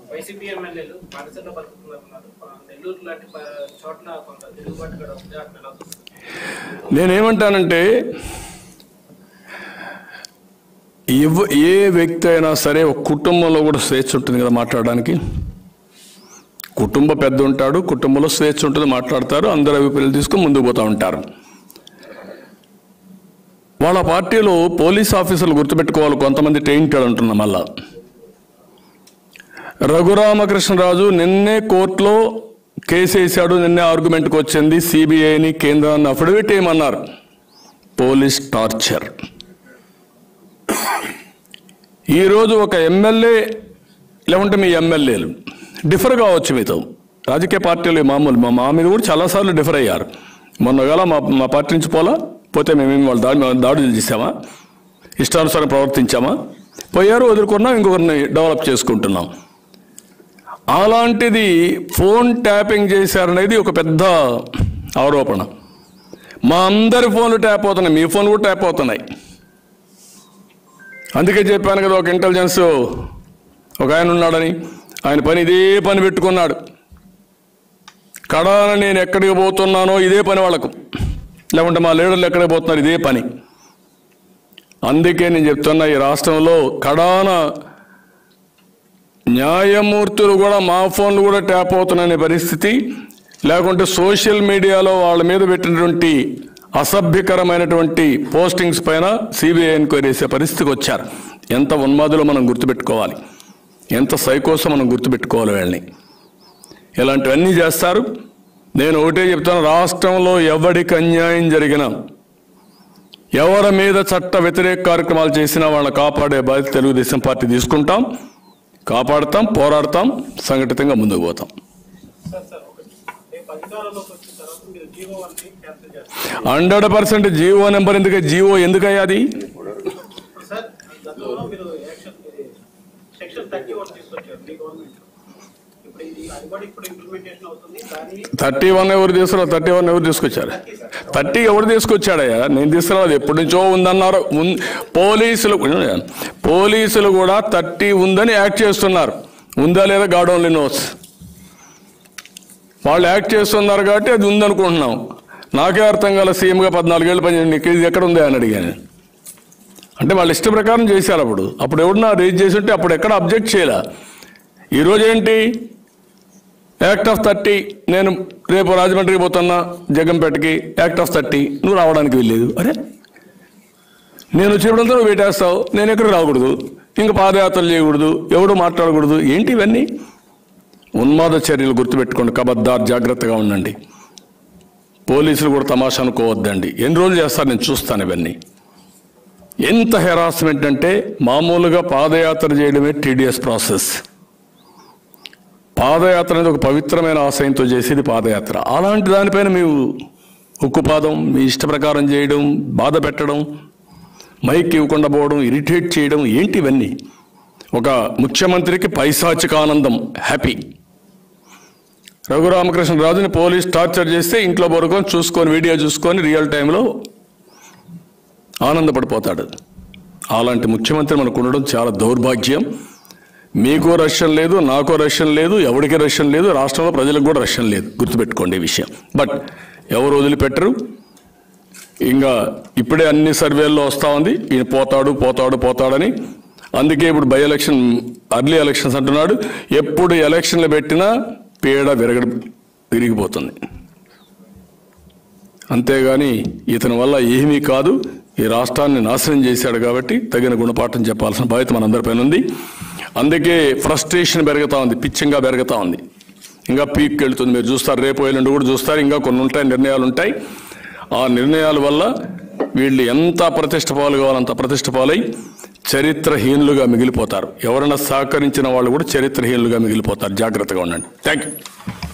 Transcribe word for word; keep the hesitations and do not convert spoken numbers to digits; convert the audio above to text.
YCP ఎమ్మెల్యేలు బానిసల్లో బతుకుతున్నారు, నెల్లూరు లాంటి చోట్ల కొంత తిరుగుబాటు కూడా ఉంది. నేనేమంటానంటే ఏ వ్యక్తి అయినా సరే ఒక కుటుంబంలో కూడా స్వేచ్ఛ ఉంటుంది కదా మాట్లాడడానికి. కుటుంబ పెద్ద ఉంటాడు, కుటుంబంలో స్వేచ్ఛ ఉంటుంది, మాట్లాడతారు, అందరు అభిప్రాయాలు తీసుకుని ముందుకు పోతూ ఉంటారు. వాళ్ళ పార్టీలో పోలీస్ ఆఫీసర్లు గుర్తుపెట్టుకోవాలి, కొంతమంది టెయింటెడ్ అంటున్నా. మళ్ళా రఘురామకృష్ణరాజు నిన్నే కోర్టులో కేసు వేశాడు, నిన్నే ఆర్గ్యుమెంట్కి వచ్చింది, సిబిఐని కేంద్రాన్ని అఫిడవిట్ ఏమన్నారు, పోలీస్ టార్చర్. ఈరోజు ఒక ఎమ్మెల్యే లేకుంటే మీ ఎమ్మెల్యేలు డిఫర్ కావచ్చు, మీతో రాజకీయ పార్టీలు మామూలు మా మా మీద కూడా చాలాసార్లు డిఫర్ అయ్యారు. మొన్నగాల మా మా పార్టీ నుంచి పోలా పోతే మేమేమి వాళ్ళు దాడి దాడులు చేసామా, ఇష్టానుసారం ప్రవర్తించామా, పోయారు, వదులుకున్నాం, ఇంకొకరిని డెవలప్ చేసుకుంటున్నాం. అలాంటిది ఫోన్ ట్యాపింగ్ చేశారనేది ఒక పెద్ద ఆరోపణ. మా అందరి ఫోన్లు ట్యాప్ అవుతున్నాయి, మీ ఫోన్లు కూడా ట్యాప్ అవుతున్నాయి. అందుకే చెప్పాను కదా, ఒక ఇంటెలిజెన్స్ ఒక ఆయన ఉన్నాడని, ఆయన పని ఇదే పని పెట్టుకున్నాడు. కడాన నేను ఎక్కడికి పోతున్నానో ఇదే పని వాళ్ళకు, లేకుంటే మా లీడర్లు ఎక్కడికి పోతున్నారు ఇదే పని. అందుకే నేను చెప్తున్నా, ఈ రాష్ట్రంలో కడాన న్యాయమూర్తులు కూడా మా ఫోన్లు కూడా ట్యాప్ అవుతున్నాయనే పరిస్థితి, లేకుంటే సోషల్ మీడియాలో వాళ్ళ మీద పెట్టినటువంటి అసభ్యకరమైనటువంటి పోస్టింగ్స్ పైన సిబిఐ ఎంక్వైరీ చేసే పరిస్థితికి వచ్చారు. ఎంత ఉన్మాదులో మనం గుర్తుపెట్టుకోవాలి, ఎంత సైకోసో మనం గుర్తుపెట్టుకోవాలి వీళ్ళని. ఇలాంటివన్నీ చేస్తారు. నేను ఒకటే చెప్తాను, రాష్ట్రంలో ఎవరికి అన్యాయం జరిగినా, ఎవరి మీద చట్ట వ్యతిరేక కార్యక్రమాలు చేసినా వాళ్ళని కాపాడే బాధ్యత తెలుగుదేశం పార్టీ తీసుకుంటాం, కాపాడుతాం, పోరాడతాం, సంఘటితంగా ముందుకు పోతాం. హండ్రెడ్ పర్సెంట్ జీవో నెంబర్ ఎందుకు, జీవో ఎందుకయ్యా అది? థర్టీ వన్ ఎవరు తీసుకున్నారు? థర్టీ వన్ ఎవరు తీసుకొచ్చారు? థర్టీ ఎవరు తీసుకొచ్చాడయ్యా? నేను తీసుకురాదు, ఎప్పటి నుంచో ఉందన్నారు. పోలీసులు పోలీసులు కూడా థర్టీ ఉందని యాక్ట్ చేస్తున్నారు. ఉందా లేదా గాడ్ ఓన్లీ నోస్. వాళ్ళు యాక్ట్ చేస్తున్నారు కాబట్టి అది ఉందనుకుంటున్నాం. నాకే అర్థం కాల, సీఎంగా పద్నాలుగేళ్ళు పనిచేయండి, ఇది ఎక్కడ ఉందా అని అడిగాను. అంటే వాళ్ళ ఇష్ట ప్రకారం చేశారు. అప్పుడు అప్పుడు ఎవడన్నా రేజ్ చేసి ఉంటే అప్పుడు ఎక్కడ అబ్జెక్ట్ చేయలే. ఈరోజు ఏంటి, యాక్ట్ ఆఫ్ థర్టీ, నేను రేపు రాజమండ్రికి పోతున్నా జగంపేటకి, యాక్ట్ ఆఫ్ థర్టీ, నువ్వు రావడానికి వెళ్ళలేదు. అరే నేను వచ్చేప్పుడంతా నువ్వు పెట్టేస్తావు, నేను ఎక్కడ రాకూడదు, ఇంకా పాదయాత్రలు చేయకూడదు, ఎవడు మాట్లాడకూడదు. ఏంటి ఇవన్నీ? ఉన్మాద చర్యలు గుర్తుపెట్టుకోండి, కబద్దార్, జాగ్రత్తగా ఉండండి. పోలీసులు కూడా తమాషా అనుకోవద్దండి. ఎన్ని రోజులు చేస్తారు నేను చూస్తాను ఇవన్నీ. ఎంత హెరాస్మెంట్ అంటే, మామూలుగా పాదయాత్ర చేయడమే టీడీఎస్ ప్రాసెస్. పాదయాత్ర అనేది ఒక పవిత్రమైన ఆశయంతో చేసేది పాదయాత్ర. అలాంటి దానిపైన మీరు ఉక్కుపాదం, మీ ఇష్ట ప్రకారం చేయడం, బాధ పెట్టడం, మైక్ ఇవ్వకుండా పోవడం, ఇరిటేట్ చేయడం, ఏంటి ఇవన్నీ? ఒక ముఖ్యమంత్రికి పైశాచిక ఆనందం, హ్యాపీ. రఘురామకృష్ణరాజుని పోలీస్ టార్చర్ చేస్తే ఇంట్లో పడుకొని చూసుకొని, వీడియో చూసుకొని రియల్ టైంలో ఆనందపడిపోతాడు. అలాంటి ముఖ్యమంత్రి మనకు ఉండడం చాలా దౌర్భాగ్యం. మీకో రష్యం లేదు, నాకో రష్యం లేదు, ఎవరికి రష్యం లేదు, రాష్ట్రంలో ప్రజలకు కూడా రష్యం లేదు. గుర్తుపెట్టుకోండి ఈ విషయం. బట్ ఎవరు వదిలిపెట్టరు. ఇంకా ఇప్పుడే అన్ని సర్వేల్లో వస్తూ ఉంది, ఈయన పోతాడు పోతాడు పోతాడని. అందుకే ఇప్పుడు బై ఎలక్షన్, అర్లీ ఎలక్షన్స్ అంటున్నాడు. ఎప్పుడు ఎలక్షన్లు పెట్టినా పీడ విరగ విరిగిపోతుంది. అంతేగాని ఇతని వల్ల ఏమీ కాదు. ఈ రాష్ట్రాన్ని నాశనం చేశాడు కాబట్టి తగిన గుణపాఠం చెప్పాల్సిన బాధ్యత మనందరిపైన ఉంది. అందుకే ఫ్రస్ట్రేషన్ పెరుగుతూ ఉంది, పిచ్చంగా పెరుగుతూ ఉంది, ఇంకా పీక్కి వెళుతుంది. మీరు చూస్తారు, రేపు ఎల్లుండి కూడా చూస్తారు, ఇంకా కొన్ని ఉంటాయి, నిర్ణయాలు ఉంటాయి. ఆ నిర్ణయాల వల్ల వీళ్ళు ఎంత అప్రతిష్ట పాలు కావాలంత అప్రతిష్ట పాలై చరిత్రహీనులుగా మిగిలిపోతారు. ఎవరైనా సహకరించిన వాళ్ళు కూడా చరిత్రహీనులుగా మిగిలిపోతారు. జాగ్రత్తగా ఉండండి. Thank you.